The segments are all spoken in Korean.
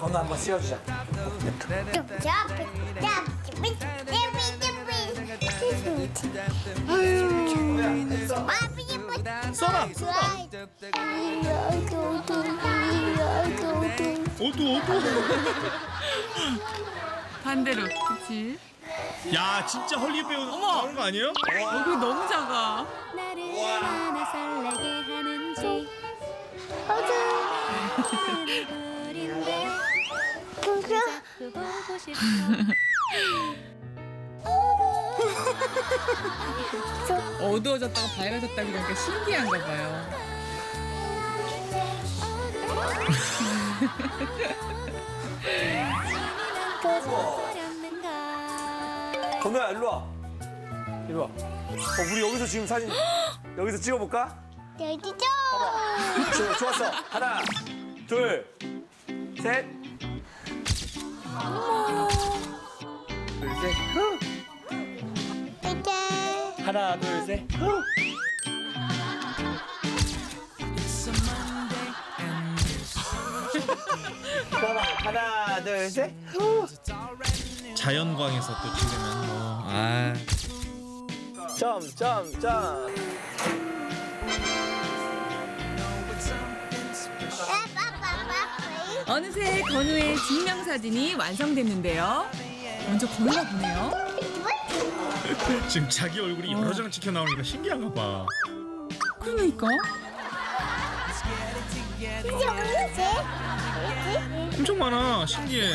건우 한번 씌워주자. 써라. 어두. 반대로, 그렇지? 야 진짜 헐리우드 배우 나오는 거 아니에요? 얼굴이 너무 작아. 나를 얼마나 설레게 하는지 자꾸 보고 싶어. 어두워졌다가 밝아졌다 그러니까 신기한가 봐요. 건우야 일로 와. 이리 와. 우리 여기서 지금 사진 여기서 찍어볼까? 여기죠? 좋았어. 하나, 둘, 셋. 둘, 셋. 이제 하나, 둘, 셋. 하나, 둘, 셋. 자연광에서 또 찍으면 뭐. 아. 점. 어느새 건우의 증명사진이 완성됐는데요. 먼저 건우가 보네요. 지금 자기 얼굴이 여러 장 찍혀 나오니까 신기한가 봐. 그러니까. 이제 어디지? 엄청 많아. 신기해.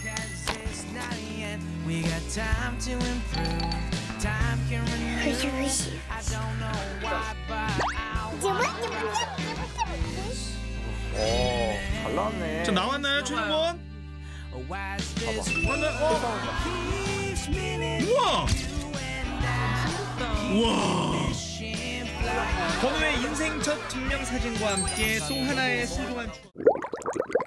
잘 나왔네. 자 나왔나요 최종원? 우와. 우와. 건우의 인생 첫 증명사진과 함께 또 하나의 소중한